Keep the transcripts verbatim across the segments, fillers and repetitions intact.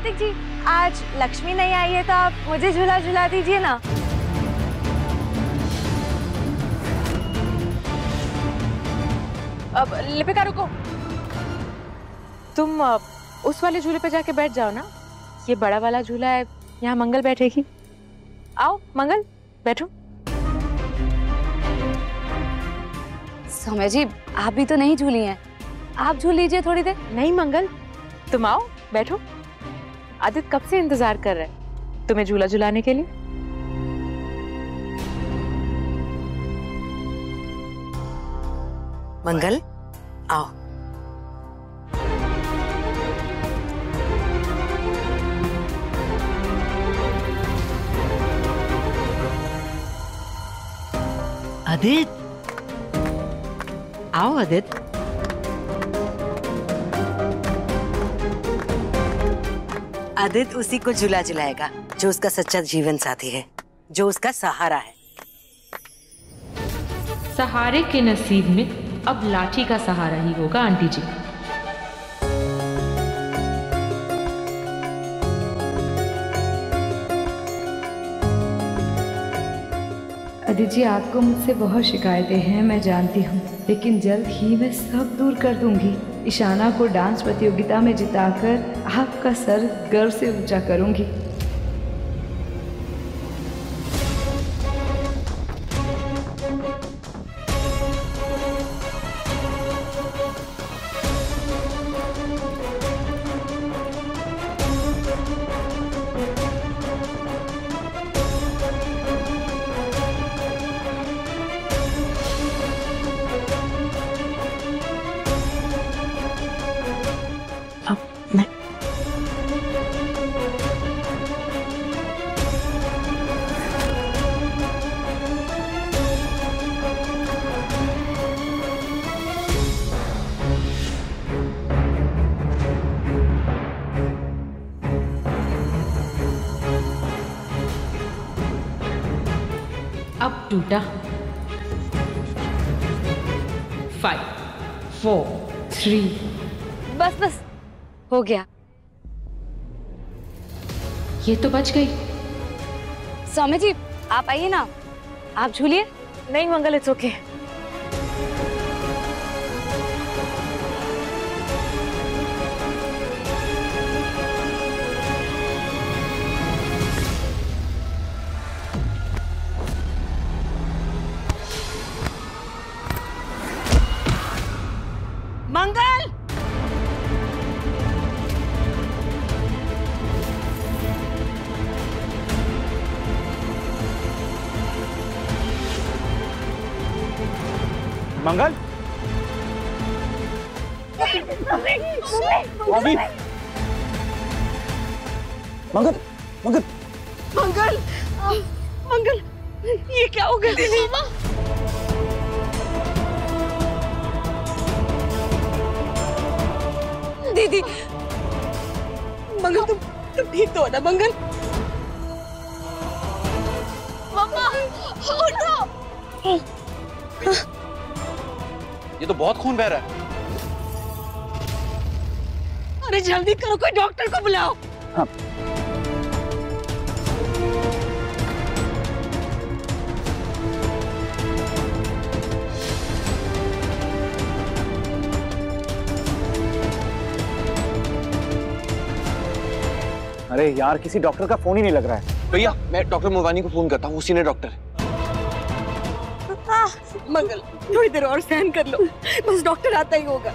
कार्तिक जी, आज लक्ष्मी नहीं आई है तो आप मुझे झूला झूला दीजिए ना। अब लिपिका रुको, तुम उस वाले झूले पे जाके बैठ जाओ ना, ये बड़ा वाला झूला है, यहाँ मंगल बैठेगी। आओ मंगल, बैठो। सौम्या जी, आप भी तो नहीं झूली हैं, आप झूल लीजिए थोड़ी देर। नहीं मंगल, तुम आओ बैठो। आदित्य कब से इंतजार कर रहा है तुम्हें झूला झुलाने के लिए। मंगल आओ। आदित्य आओ। आदित्य आदित्य उसी को झूला झुलाएगा जो उसका सच्चा जीवन साथी है, जो उसका सहारा है। सहारे के नसीब में अब लाठी का सहारा ही होगा आंटी जी। आदित्य जी, आपको मुझसे बहुत शिकायतें हैं, मैं जानती हूँ, लेकिन जल्द ही मैं सब दूर कर दूंगी। ईशाना को डांस प्रतियोगिता में जिताकर आपका सर गर्व से ऊंचा करूंगी। अब टूटा। Five four three. बस बस हो गया। ये तो बच गई। सौम्या जी, आप आइए ना, आप झूलिए। नहीं Mangal, it's okay. Mangal Mangal mummy Mangal Mangal Mangal Mangal, ये क्या हो गया दीदी? दीदी मंगल, तुम तुम ठीक तो हो ना मंगल? मम्मा उठो। ये तो बहुत खून बह रहा है। अरे जल्दी करो, कोई डॉक्टर को बुलाओ। हाँ। अरे यार, किसी डॉक्टर का फोन ही नहीं लग रहा है। भैया, मैं डॉक्टर मोवानी को फोन करता हूँ, सीनियर डॉक्टर है। मंगल, थोड़ी देर और सहन कर लो, बस डॉक्टर आता ही होगा।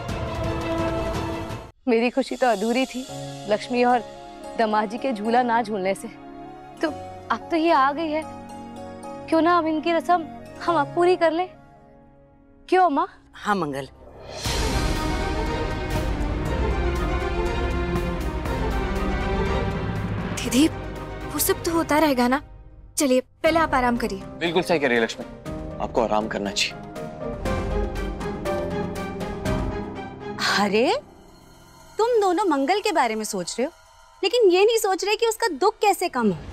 मेरी खुशी तो अधूरी थी लक्ष्मी और दमाजी के झूला ना झूलने से, तो अब तो ये आ गई है, क्यों ना अब इनकी रस्म हम अब पूरी कर ले। क्यों माँ? हाँ मंगल। दीदी, वो सब तो होता रहेगा ना, चलिए पहले आप आराम करिए। बिल्कुल सही कह रही है लक्ष्मी, आपको आराम करना चाहिए। अरे तुम दोनों मंगल के बारे में सोच रहे हो, लेकिन ये नहीं सोच रहे कि उसका दुख कैसे कम हो।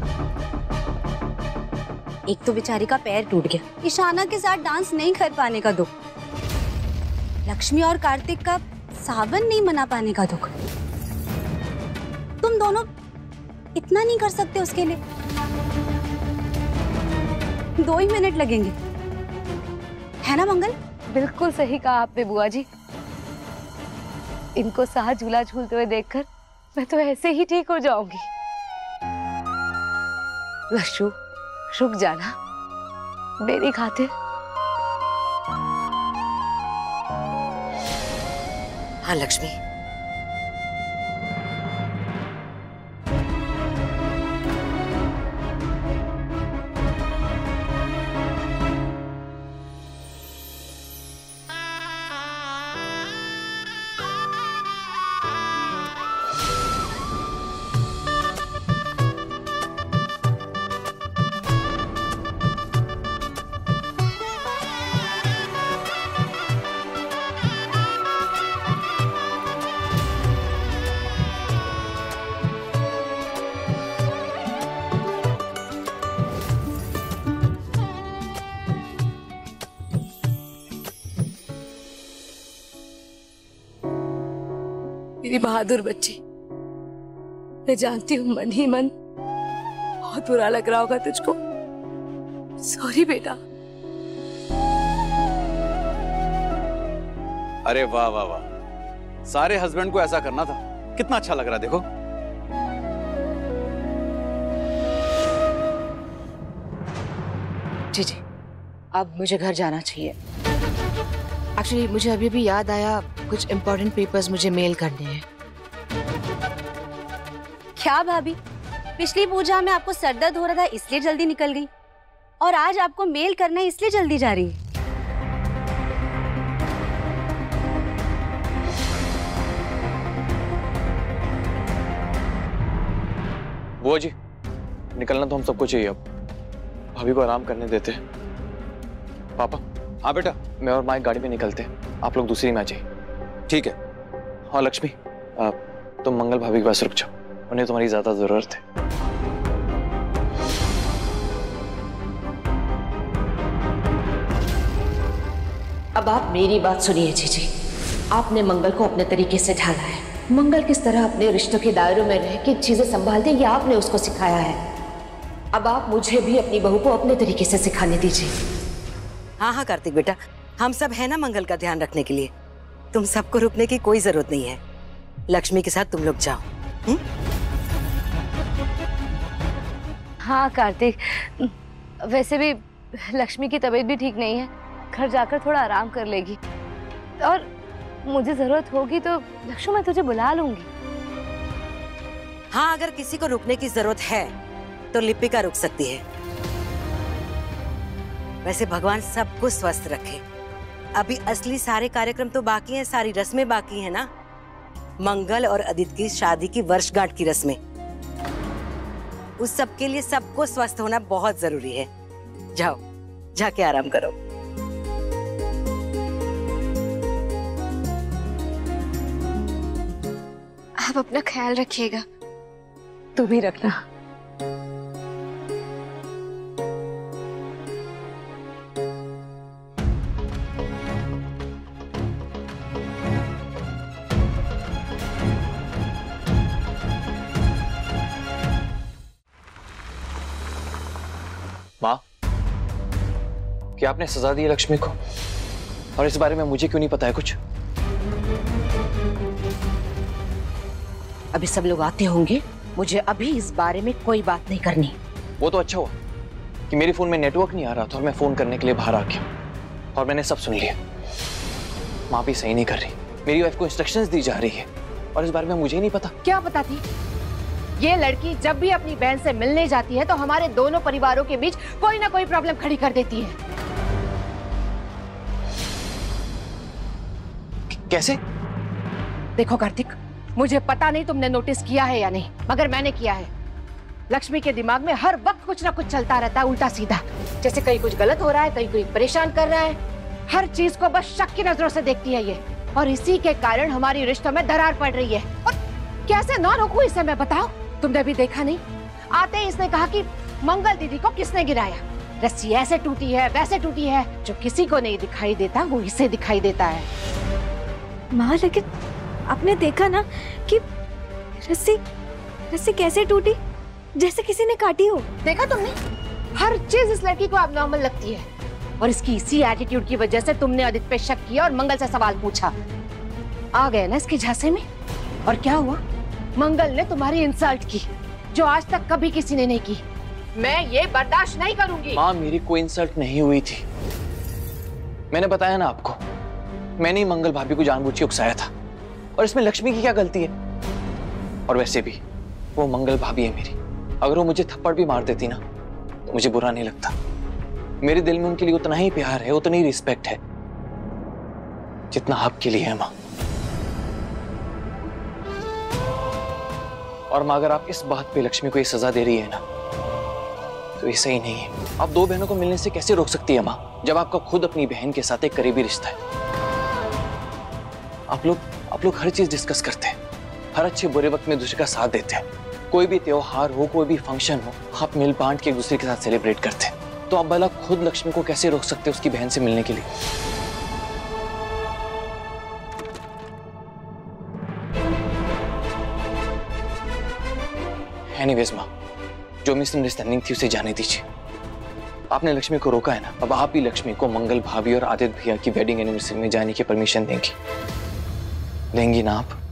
एक तो बेचारी का पैर टूट गया, ईशाना के साथ डांस नहीं कर पाने का दुख, लक्ष्मी और कार्तिक का सावन नहीं मना पाने का दुख, तुम तुम दोनों इतना नहीं कर सकते उसके लिए? दो ही मिनट लगेंगे, है ना मंगल? बिल्कुल सही कहा आपने बुआ जी। इनको साथ झूला झूलते हुए देखकर मैं तो ऐसे ही ठीक हो जाऊंगी। लशु, रुक जाना मेरी खातिर। हाँ लक्ष्मी, मेरी बहादुर बच्ची, मैं जानती हूँ मन ही मन बहुत बुरा लग रहा होगा तुझको। सॉरी बेटा। अरे वाह वाह वाह, सारे हस्बैंड को ऐसा करना था। कितना अच्छा लग रहा है देखो। जी जी, अब मुझे घर जाना चाहिए। एक्चुअली मुझे अभी भी याद आया, कुछ इम्पोर्टेंट पेपर्स मुझे मेल करने हैं। क्या भाभी, पिछली पूजा में आपको सर दर्द हो रहा था इसलिए जल्दी निकल गई, और आज आपको मेल करना है इसलिए जल्दी जा रही है। बुआ जी, निकलना तो हम सबको चाहिए अब। भाभी को आराम करने देते। पापा। हाँ बेटा। मैं और माइक गाड़ी में निकलते हैं, आप लोग दूसरी में आ जाइए। ठीक है। हाँ लक्ष्मी, तुम मंगल भाभी के पास रुक जाओ, उन्हें तुम्हारी ज्यादा जरूरत है। अब आप मेरी बात सुनिए जीजी। आपने मंगल को अपने तरीके से ढाला है। मंगल किस तरह अपने रिश्तों के दायरों में रह के चीजें संभालते हैं, ये आपने उसको सिखाया है। अब आप मुझे भी अपनी बहू को अपने तरीके से सिखाने दीजिए। हाँ हाँ कार्तिक बेटा, हम सब है ना मंगल का ध्यान रखने के लिए। तुम सबको रुकने की कोई जरूरत नहीं है। लक्ष्मी के साथ तुम लोग जाओ। हुँ? हाँ कार्तिक, वैसे भी लक्ष्मी की तबीयत भी ठीक नहीं है, घर जाकर थोड़ा आराम कर लेगी। और मुझे जरूरत होगी तो लक्ष्मी मैं तुझे बुला लूंगी। हाँ, अगर किसी को रुकने की जरूरत है तो लिपिका रुक सकती है। वैसे भगवान सबको स्वस्थ रखे। अभी असली सारे कार्यक्रम तो बाकी हैं, सारी रस्में बाकी हैं ना। मंगल और अदिति की शादी की वर्षगांठ की रस्में, उस सब के लिए सबको स्वस्थ होना बहुत जरूरी है। जाओ, जाके आराम करो। आप अपना ख्याल रखिएगा। तू भी रखना। माँ, क्या आपने सजा दी है लक्ष्मी को? और इस बारे में मुझे क्यों नहीं पता है कुछ? अभी सब लोग आते होंगे, मुझे अभी इस बारे में कोई बात नहीं करनी। वो तो अच्छा हुआ कि मेरे फोन में नेटवर्क नहीं आ रहा था और मैं फोन करने के लिए बाहर आ गया और मैंने सब सुन लिया। माँ भी सही नहीं कर रही, मेरी वाइफ को इंस्ट्रक्शंस दी जा रही है और इस बारे में मुझे ही नहीं पता। क्या पता थी? ये लड़की जब भी अपनी बहन से मिलने जाती है तो हमारे दोनों परिवारों के बीच कोई ना कोई प्रॉब्लम खड़ी कर देती है। कैसे? देखो कार्तिक, मुझे पता नहीं तुमने नोटिस किया है या नहीं, मगर मैंने किया है। लक्ष्मी के दिमाग में हर वक्त कुछ ना कुछ चलता रहता है, उल्टा सीधा। जैसे कहीं कुछ गलत हो रहा है, कहीं कोई परेशान कर रहा है। हर चीज को बस शक की नजरों से देखती है ये, और इसी के कारण हमारी रिश्तों में दरार पड़ रही है। और कैसे ना रोकूं इसे मैं, बताओ? तुमने भी देखा नहीं, आते ही इसने कहा कि मंगल दीदी को किसने गिराया, रस्सी ऐसे टूटी है वैसे टूटी है। जो किसी को नहीं दिखाई देता वो इसे दिखाई देता है। माँ, लेकिन आपने देखा ना कि रस्सी ऐसे कैसे टूटी? जैसे किसी ने काटी हो। देखा तुमने, हर चीज इस लड़की को अबनॉर्मल लगती है और इसकी इसी एटीट्यूड की वजह से तुमने आदित्य पे शक किया और मंगल से सवाल पूछा। आ गए ना इसके झांसे में। और क्या हुआ? मंगल ने तुम्हारी इंसल्ट की जो आज तक कभी किसी ने नहीं की। मैं ये बर्दाश्त नहीं करूंगी। माँ, मेरी कोई इंसल्ट नहीं हुई थी। मैंने बताया ना आपको, मैंने ही मंगल भाभी को जानबूझ के उकसाया था। और इसमें लक्ष्मी की क्या गलती है? और वैसे भी वो मंगल भाभी है मेरी। अगर वो मुझे थप्पड़ भी मार देती ना तो मुझे बुरा नहीं लगता। मेरे दिल में उनके लिए उतना ही प्यार है, उतनी ही रिस्पेक्ट है जितना आपके लिए है माँ। और माँ, अगर आप इस बात पे लक्ष्मी को ये सजा दे रही है ना तो ये सही नहीं है। आप दो बहनों को मिलने से कैसे रोक सकती है माँ, जब आपका खुद अपनी बहन के साथ एक करीबी रिश्ता है। आप लोग आप लोग हर चीज डिस्कस करते हैं, हर अच्छे बुरे वक्त में दूसरे का साथ देते हैं। कोई भी त्योहार हो, कोई भी फंक्शन हो, आप मिल बांट के एक दूसरे के साथ सेलिब्रेट करते हैं। तो आप भला खुद लक्ष्मी को कैसे रोक सकते हैं उसकी बहन से मिलने के लिए? एनीवेज माँ, जो मिसअंडरस्टैंडिंग थी उसे जाने दीजिए। आपने लक्ष्मी को रोका है ना, अब आप ही लक्ष्मी को मंगल भाभी और आदित्य भैया की वेडिंग एनिवर्सरी में जाने की परमिशन देंगी देंगी ना आप?